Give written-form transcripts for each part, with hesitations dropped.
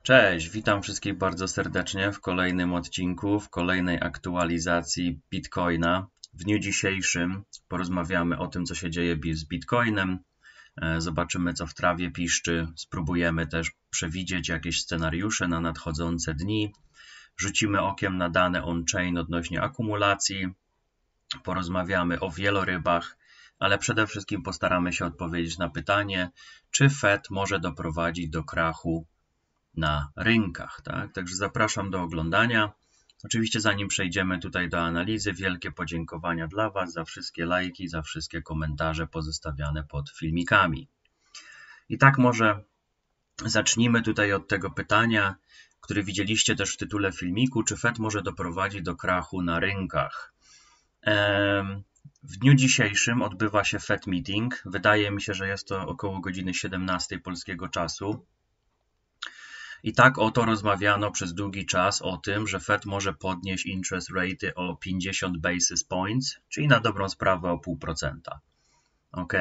Cześć, witam wszystkich bardzo serdecznie w kolejnym odcinku, w kolejnej aktualizacji Bitcoina. W dniu dzisiejszym porozmawiamy o tym, co się dzieje z Bitcoinem. Zobaczymy, co w trawie piszczy. Spróbujemy też przewidzieć jakieś scenariusze na nadchodzące dni. Rzucimy okiem na dane on-chain odnośnie akumulacji. Porozmawiamy o wielorybach, ale przede wszystkim postaramy się odpowiedzieć na pytanie, czy Fed może doprowadzić do krachu na rynkach, tak? Także zapraszam do oglądania. Oczywiście zanim przejdziemy tutaj do analizy, wielkie podziękowania dla Was za wszystkie lajki, za wszystkie komentarze pozostawiane pod filmikami. I tak może zacznijmy tutaj od tego pytania, które widzieliście też w tytule filmiku, czy Fed może doprowadzić do krachu na rynkach? W dniu dzisiejszym odbywa się Fed Meeting. Wydaje mi się, że jest to około godziny 17 polskiego czasu. I tak oto rozmawiano przez długi czas o tym, że Fed może podnieść interest rate o 50 basis points, czyli na dobrą sprawę o 0,5%. Ok.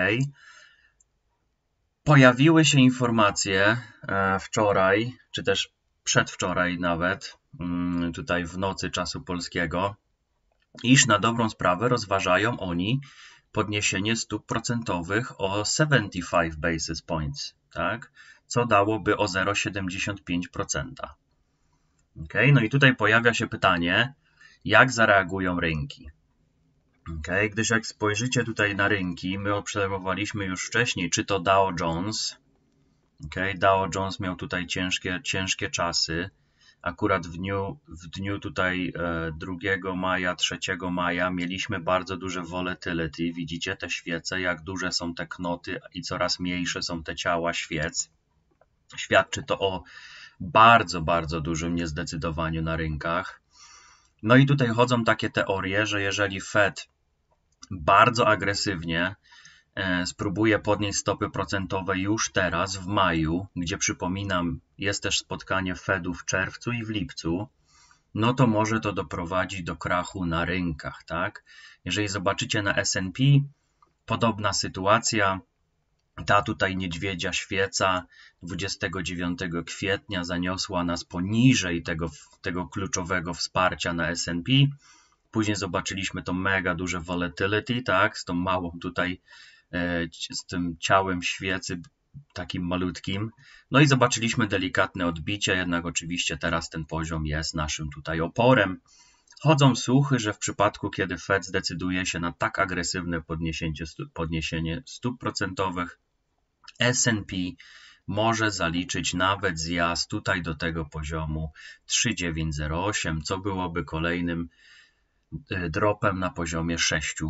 Pojawiły się informacje wczoraj, czy też przedwczoraj nawet, tutaj w nocy czasu polskiego, iż na dobrą sprawę rozważają oni podniesienie stóp procentowych o 75 basis points, tak? Co dałoby o 0,75%. Okay? No i tutaj pojawia się pytanie, jak zareagują rynki. Okay? Gdyż jak spojrzycie tutaj na rynki, my obserwowaliśmy już wcześniej, czy to Dow Jones. Okay? Dow Jones miał tutaj ciężkie czasy. Akurat w dniu tutaj 2 maja, 3 maja mieliśmy bardzo duże volatility. Widzicie te świece, jak duże są te knoty i coraz mniejsze są te ciała świec. Świadczy to o bardzo dużym niezdecydowaniu na rynkach. No i tutaj chodzą takie teorie, że jeżeli Fed bardzo agresywnie spróbuje podnieść stopy procentowe już teraz w maju, gdzie przypominam, jest też spotkanie Fedu w czerwcu i w lipcu, no to może to doprowadzić do krachu na rynkach, tak? Jeżeli zobaczycie na S&P, podobna sytuacja. Ta tutaj niedźwiedzia świeca 29 kwietnia zaniosła nas poniżej tego kluczowego wsparcia na S&P. Później zobaczyliśmy to mega duże volatility, tak, z tą małą tutaj, z tym ciałem świecy takim malutkim. No i zobaczyliśmy delikatne odbicie, jednak oczywiście teraz ten poziom jest naszym tutaj oporem. Chodzą słuchy, że w przypadku, kiedy Fed zdecyduje się na tak agresywne podniesienie stóp procentowych, S&P może zaliczyć nawet zjazd tutaj do tego poziomu 3,908, co byłoby kolejnym dropem na poziomie 6%.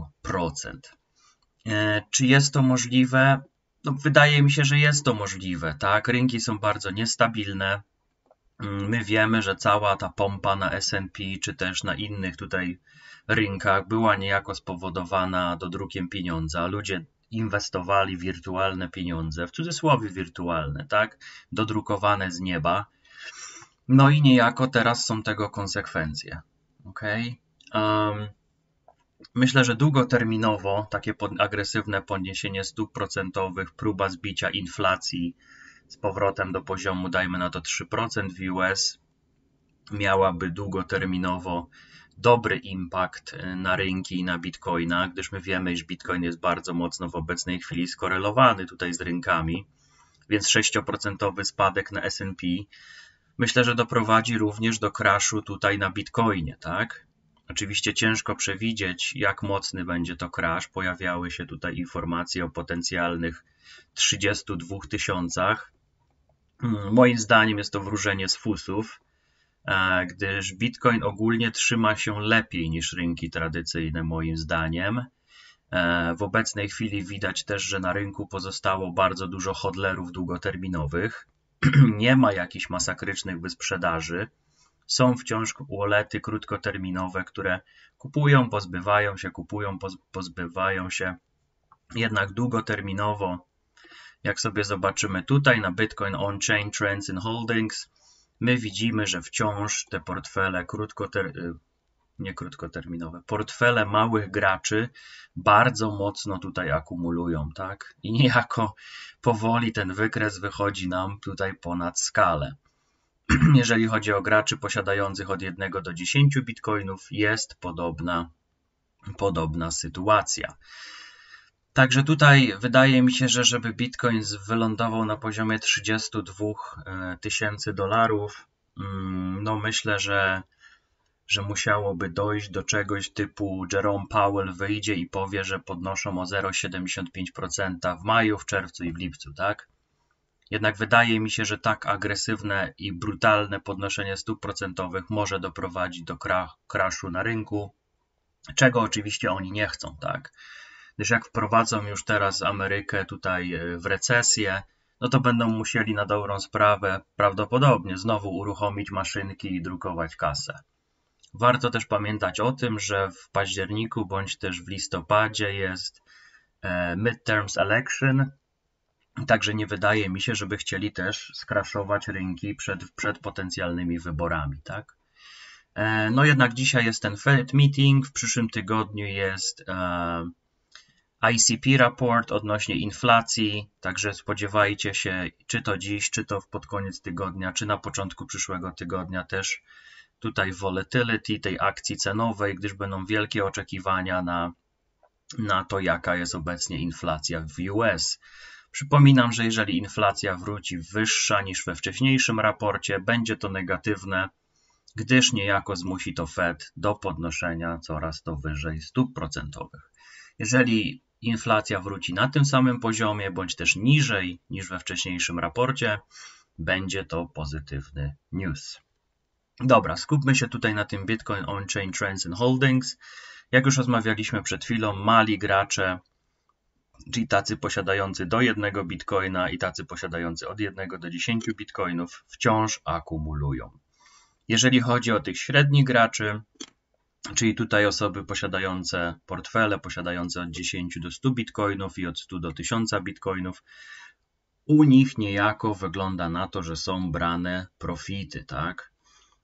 Czy jest to możliwe? No, wydaje mi się, że jest to możliwe, tak? Rynki są bardzo niestabilne. My wiemy, że cała ta pompa na S&P czy też na innych tutaj rynkach była niejako spowodowana dodrukiem pieniądza. Ludzie inwestowali wirtualne pieniądze, w cudzysłowie wirtualne, tak? Dodrukowane z nieba. No i niejako teraz są tego konsekwencje. Okay? Myślę, że długoterminowo takie agresywne podniesienie stóp procentowych, próba zbicia inflacji z powrotem do poziomu, dajmy na to 3% w US, miałaby długoterminowo dobry impact na rynki i na Bitcoina, gdyż my wiemy, iż Bitcoin jest bardzo mocno w obecnej chwili skorelowany tutaj z rynkami, więc 6% spadek na S&P myślę, że doprowadzi również do crashu tutaj na Bitcoinie, tak? Oczywiście ciężko przewidzieć, jak mocny będzie to crash. Pojawiały się tutaj informacje o potencjalnych 32 000. Moim zdaniem jest to wróżenie z fusów, gdyż Bitcoin ogólnie trzyma się lepiej niż rynki tradycyjne, moim zdaniem. W obecnej chwili widać też, że na rynku pozostało bardzo dużo hodlerów długoterminowych. Nie ma jakichś masakrycznych wysprzedaży. Są wciąż wallety krótkoterminowe, które kupują, pozbywają się. Jednak długoterminowo, jak sobie zobaczymy tutaj na Bitcoin On-Chain Trends and Holdings, my widzimy, że wciąż te portfele portfele małych graczy bardzo mocno tutaj akumulują, tak? I niejako powoli ten wykres wychodzi nam tutaj ponad skalę. jeżeli chodzi o graczy posiadających od 1 do 10 bitcoinów, jest podobna sytuacja. Także tutaj wydaje mi się, że żeby Bitcoin wylądował na poziomie 32 tysięcy dolarów, no myślę, że musiałoby dojść do czegoś typu Jerome Powell wyjdzie i powie, że podnoszą o 0,75% w maju, w czerwcu i w lipcu, tak? Jednak wydaje mi się, że tak agresywne i brutalne podnoszenie stóp procentowych może doprowadzić do crashu na rynku, czego oczywiście oni nie chcą, tak? Gdyż jak wprowadzą już teraz Amerykę tutaj w recesję, no to będą musieli na dobrą sprawę prawdopodobnie znowu uruchomić maszynki i drukować kasę. Warto też pamiętać o tym, że w październiku bądź też w listopadzie jest midterms election, także nie wydaje mi się, żeby chcieli też skraszować rynki przed potencjalnymi wyborami, tak? No jednak dzisiaj jest ten Fed meeting, w przyszłym tygodniu jest ICP raport odnośnie inflacji, także spodziewajcie się, czy to dziś, czy to pod koniec tygodnia, czy na początku przyszłego tygodnia też tutaj volatility tej akcji cenowej, gdyż będą wielkie oczekiwania na to, jaka jest obecnie inflacja w US. Przypominam, że jeżeli inflacja wróci wyższa niż we wcześniejszym raporcie, będzie to negatywne, gdyż niejako zmusi to Fed do podnoszenia coraz to wyżej stóp procentowych. Jeżeli inflacja wróci na tym samym poziomie, bądź też niżej niż we wcześniejszym raporcie, będzie to pozytywny news. Dobra, skupmy się tutaj na tym Bitcoin On-Chain Trends and Holdings. Jak już rozmawialiśmy przed chwilą, mali gracze, czyli tacy posiadający do 1 bitcoina i tacy posiadający od 1 do 10 bitcoinów wciąż akumulują. Jeżeli chodzi o tych średnich graczy, czyli tutaj osoby posiadające portfele, posiadające od 10 do 100 bitcoinów i od 100 do 1000 bitcoinów, u nich niejako wygląda na to, że są brane profity, tak?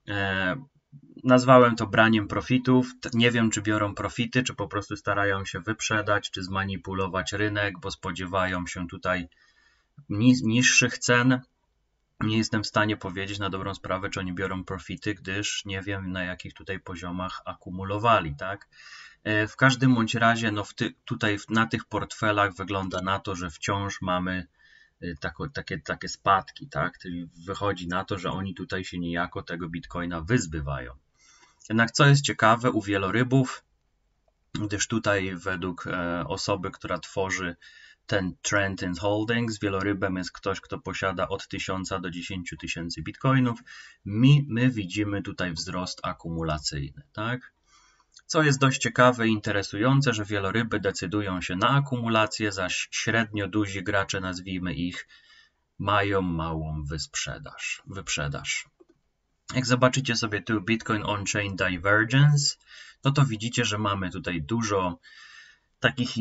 Nazwałem to braniem profitów. Nie wiem, czy biorą profity, czy po prostu starają się wyprzedać, czy zmanipulować rynek, bo spodziewają się tutaj niższych cen. Nie jestem w stanie powiedzieć na dobrą sprawę, czy oni biorą profity, gdyż nie wiem, na jakich tutaj poziomach akumulowali, tak? W każdym bądź razie, no tutaj na tych portfelach wygląda na to, że wciąż mamy takie spadki, tak? Czyli wychodzi na to, że oni tutaj się niejako tego bitcoina wyzbywają. Jednak co jest ciekawe u wielorybów, gdyż tutaj według osoby, która tworzy ten Trend and Holdings, wielorybem jest ktoś, kto posiada od 1000 do 10 tysięcy bitcoinów. My widzimy tutaj wzrost akumulacyjny, tak? Co jest dość ciekawe i interesujące, że wieloryby decydują się na akumulację, zaś średnio duzi gracze, nazwijmy ich, mają małą wyprzedaż. Jak zobaczycie sobie tu Bitcoin On-Chain Divergence, no to widzicie, że mamy tutaj dużo takich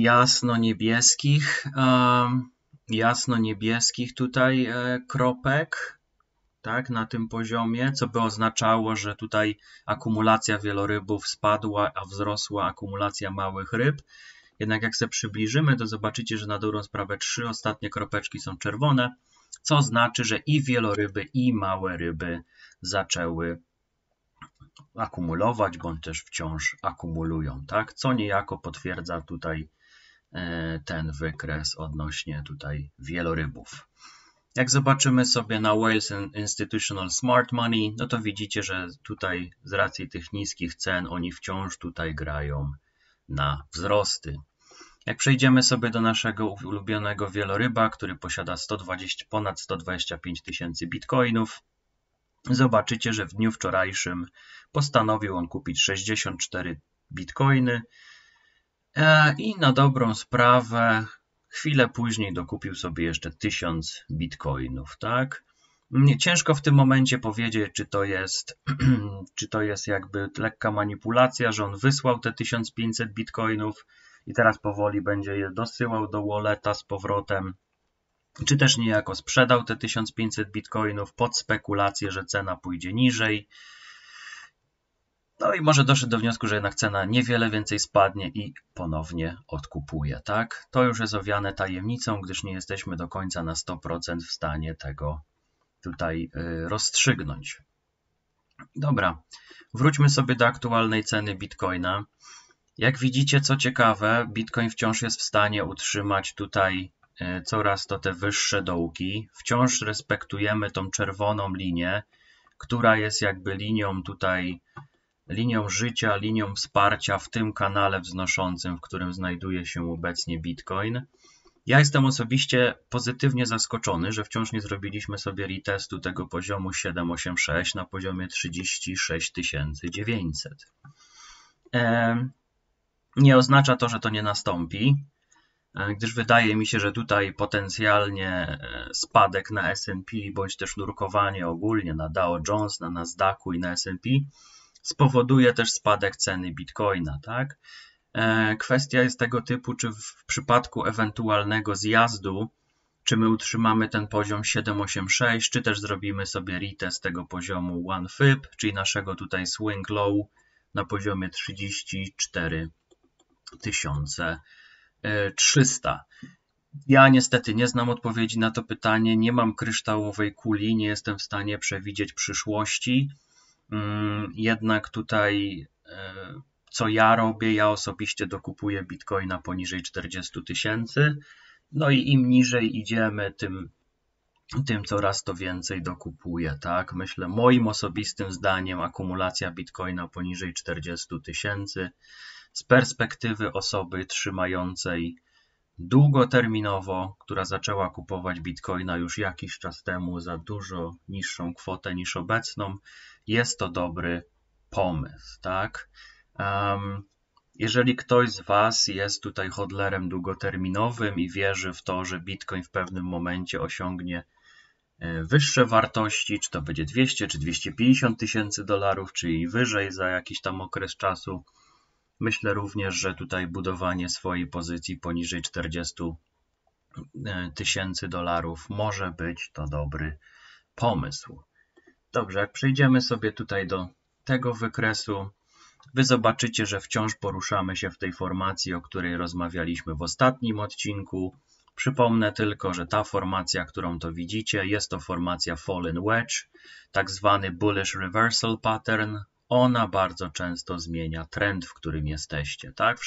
jasno-niebieskich tutaj kropek, tak, na tym poziomie, co by oznaczało, że tutaj akumulacja wielorybów spadła, a wzrosła akumulacja małych ryb. Jednak jak sobie przybliżymy, to zobaczycie, że na dobrą sprawę 3 ostatnie kropeczki są czerwone, co znaczy, że i wieloryby, i małe ryby zaczęły akumulować, bądź też wciąż akumulują, tak? Co niejako potwierdza tutaj ten wykres odnośnie tutaj wielorybów. Jak zobaczymy sobie na Wales Institutional Smart Money, no to widzicie, że tutaj z racji tych niskich cen oni wciąż tutaj grają na wzrosty. Jak przejdziemy sobie do naszego ulubionego wieloryba, który posiada ponad 125 tysięcy bitcoinów, zobaczycie, że w dniu wczorajszym postanowił on kupić 64 bitcoiny i na dobrą sprawę chwilę później dokupił sobie jeszcze 1000 bitcoinów, tak? Ciężko w tym momencie powiedzieć, czy to jest jakby lekka manipulacja, że on wysłał te 1500 bitcoinów i teraz powoli będzie je dosyłał do walleta z powrotem, czy też niejako sprzedał te 1500 bitcoinów pod spekulację, że cena pójdzie niżej. No i może doszedł do wniosku, że jednak cena niewiele więcej spadnie i ponownie odkupuje, tak? To już jest owiane tajemnicą, gdyż nie jesteśmy do końca na 100% w stanie tego tutaj rozstrzygnąć. Dobra, wróćmy sobie do aktualnej ceny Bitcoina. Jak widzicie, co ciekawe, Bitcoin wciąż jest w stanie utrzymać tutaj coraz to te wyższe dołki. Wciąż respektujemy tą czerwoną linię, która jest jakby linią tutaj, linią życia, linią wsparcia w tym kanale wznoszącym, w którym znajduje się obecnie Bitcoin. Ja jestem osobiście pozytywnie zaskoczony, że wciąż nie zrobiliśmy sobie retestu tego poziomu 786 na poziomie 36 900. Nie oznacza to, że to nie nastąpi, gdyż wydaje mi się, że tutaj potencjalnie spadek na S&P bądź też nurkowanie ogólnie na Dow Jones, na Nasdaqu i na S&P spowoduje też spadek ceny Bitcoina, tak? Kwestia jest tego typu, czy w przypadku ewentualnego zjazdu, czy my utrzymamy ten poziom 786, czy też zrobimy sobie retest tego poziomu 1FIB, czyli naszego tutaj swing low na poziomie 34 300. Ja niestety nie znam odpowiedzi na to pytanie, nie mam kryształowej kuli, nie jestem w stanie przewidzieć przyszłości. Jednak tutaj co ja robię, ja osobiście dokupuję Bitcoina poniżej 40 000. No i im niżej idziemy, tym coraz to więcej dokupuję, tak? Myślę, moim osobistym zdaniem akumulacja Bitcoina poniżej 40 000 z perspektywy osoby trzymającej długoterminowo, która zaczęła kupować Bitcoina już jakiś czas temu za dużo niższą kwotę niż obecną, jest to dobry pomysł, tak? Jeżeli ktoś z Was jest tutaj hodlerem długoterminowym i wierzy w to, że Bitcoin w pewnym momencie osiągnie wyższe wartości, czy to będzie 200 czy 250 tysięcy dolarów, czyli wyżej za jakiś tam okres czasu, myślę również, że tutaj budowanie swojej pozycji poniżej 40 tysięcy dolarów może być to dobry pomysł. Dobrze, jak przejdziemy sobie tutaj do tego wykresu, Wy zobaczycie, że wciąż poruszamy się w tej formacji, o której rozmawialiśmy w ostatnim odcinku. Przypomnę tylko, że ta formacja, którą to widzicie, jest to formacja Fallen Wedge, tak zwany Bullish Reversal Pattern. Ona bardzo często zmienia trend, w którym jesteście, tak? W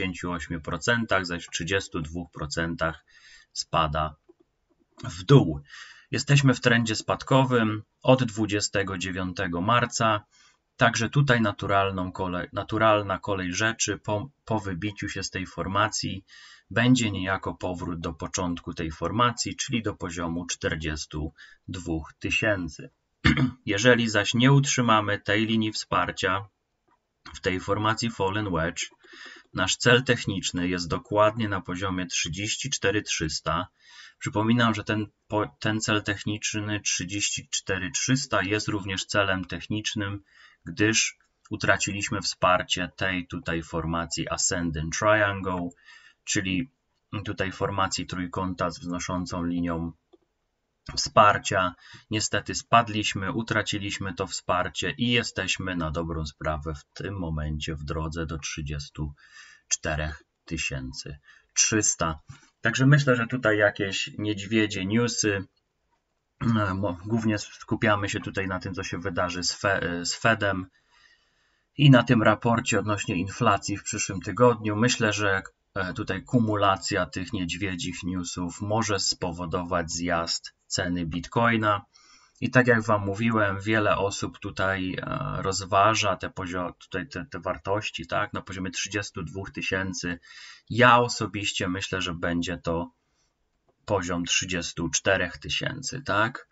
68%, zaś w 32% spada w dół. Jesteśmy w trendzie spadkowym od 29 marca. Także tutaj naturalna kolej rzeczy po wybiciu się z tej formacji będzie niejako powrót do początku tej formacji, czyli do poziomu 42 000. Jeżeli zaś nie utrzymamy tej linii wsparcia w tej formacji Fallen Wedge, nasz cel techniczny jest dokładnie na poziomie 34 300. Przypominam, że ten cel techniczny 34 300 jest również celem technicznym, gdyż utraciliśmy wsparcie tej tutaj formacji Ascending Triangle, czyli tutaj formacji trójkąta z wznoszącą linią wsparcia. Niestety spadliśmy, utraciliśmy to wsparcie i jesteśmy na dobrą sprawę w tym momencie w drodze do 34 300. Także myślę, że tutaj jakieś niedźwiedzie newsy. Głównie skupiamy się tutaj na tym, co się wydarzy z Fedem i na tym raporcie odnośnie inflacji w przyszłym tygodniu. Myślę, że tutaj kumulacja tych niedźwiedzich newsów może spowodować zjazd ceny Bitcoina. I tak jak Wam mówiłem, wiele osób tutaj rozważa te wartości, tak, na poziomie 32 000. Ja osobiście myślę, że będzie to poziom 34 000, tak?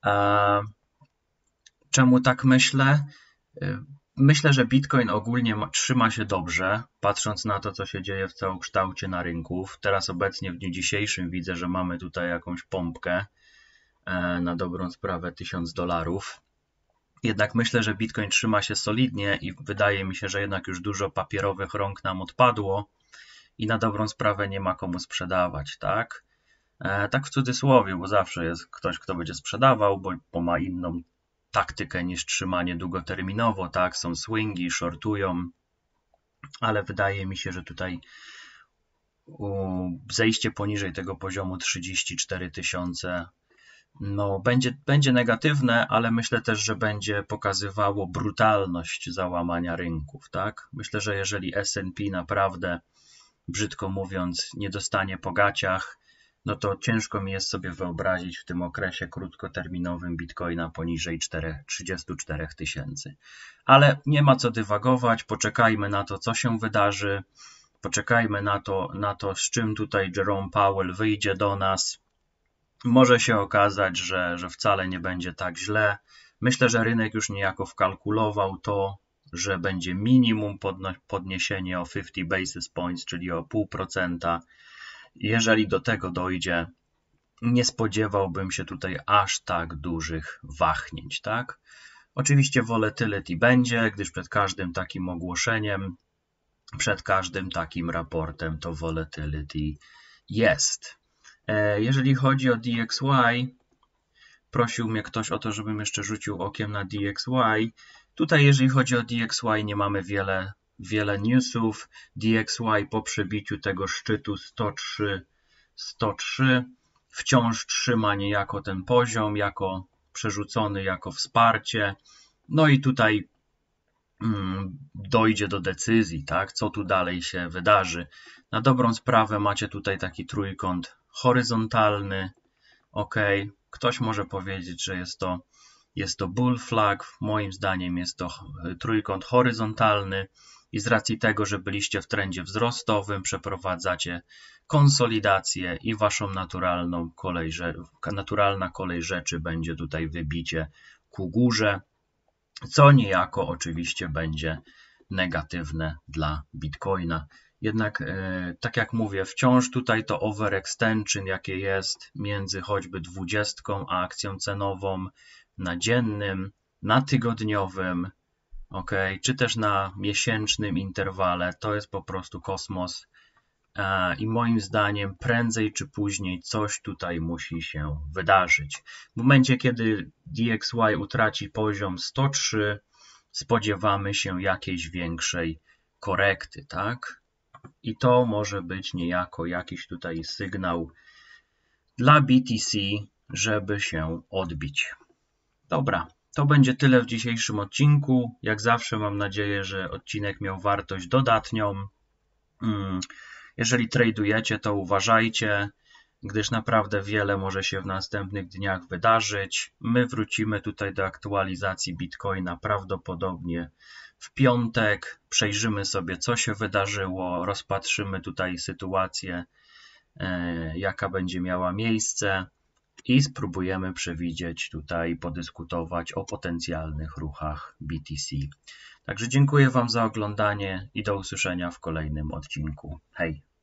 Czemu tak myślę? Myślę, że Bitcoin ogólnie trzyma się dobrze, patrząc na to, co się dzieje w całokształcie na rynku. Teraz obecnie w dniu dzisiejszym widzę, że mamy tutaj jakąś pompkę na dobrą sprawę $1000. Jednak myślę, że Bitcoin trzyma się solidnie i wydaje mi się, że jednak już dużo papierowych rąk nam odpadło i na dobrą sprawę nie ma komu sprzedawać, tak? Tak w cudzysłowie, bo zawsze jest ktoś, kto będzie sprzedawał, bo ma inną taktykę niż trzymanie długoterminowo, tak? Są swingi, shortują, ale wydaje mi się, że tutaj zejście poniżej tego poziomu 34 000 no, będzie negatywne, ale myślę też, że będzie pokazywało brutalność załamania rynków, tak? Myślę, że jeżeli S&P naprawdę, brzydko mówiąc, nie dostanie po gaciach, no to ciężko mi jest sobie wyobrazić w tym okresie krótkoterminowym Bitcoina poniżej 34 tysięcy. Ale nie ma co dywagować, poczekajmy na to, co się wydarzy, poczekajmy na to, z czym tutaj Jerome Powell wyjdzie do nas. Może się okazać, że wcale nie będzie tak źle. Myślę, że rynek już niejako wkalkulował to, że będzie minimum podniesienie o 50 basis points, czyli o 0,5%. Jeżeli do tego dojdzie, nie spodziewałbym się tutaj aż tak dużych wahnięć, tak? Oczywiście volatility będzie, gdyż przed każdym takim ogłoszeniem, przed każdym takim raportem to volatility jest. Jeżeli chodzi o DXY, prosił mnie ktoś o to, żebym jeszcze rzucił okiem na DXY. Tutaj jeżeli chodzi o DXY, nie mamy wiele newsów. DXY po przebiciu tego szczytu 103 wciąż trzyma niejako ten poziom, jako przerzucony, jako wsparcie. No i tutaj dojdzie do decyzji, tak? Co tu dalej się wydarzy. Na dobrą sprawę macie tutaj taki trójkąt horyzontalny. Ok, ktoś może powiedzieć, że jest to bull flag. Moim zdaniem jest to trójkąt horyzontalny i z racji tego, że byliście w trendzie wzrostowym, przeprowadzacie konsolidację i waszą naturalna kolej rzeczy będzie tutaj wybicie ku górze, co niejako oczywiście będzie negatywne dla Bitcoina. Jednak, tak jak mówię, wciąż tutaj to overextension, jakie jest między choćby 20 a akcją cenową na dziennym, na tygodniowym, ok, czy też na miesięcznym interwale, to jest po prostu kosmos. I moim zdaniem prędzej czy później coś tutaj musi się wydarzyć. W momencie, kiedy DXY utraci poziom 103, spodziewamy się jakiejś większej korekty, tak? I to może być niejako jakiś tutaj sygnał dla BTC, żeby się odbić. Dobra, to będzie tyle w dzisiejszym odcinku. Jak zawsze mam nadzieję, że odcinek miał wartość dodatnią. Jeżeli tradujecie, to uważajcie, gdyż naprawdę wiele może się w następnych dniach wydarzyć. My wrócimy tutaj do aktualizacji Bitcoina prawdopodobnie w piątek. Przejrzymy sobie, co się wydarzyło, rozpatrzymy tutaj sytuację, jaka będzie miała miejsce i spróbujemy przewidzieć tutaj, podyskutować o potencjalnych ruchach BTC. Także dziękuję Wam za oglądanie i do usłyszenia w kolejnym odcinku. Hej!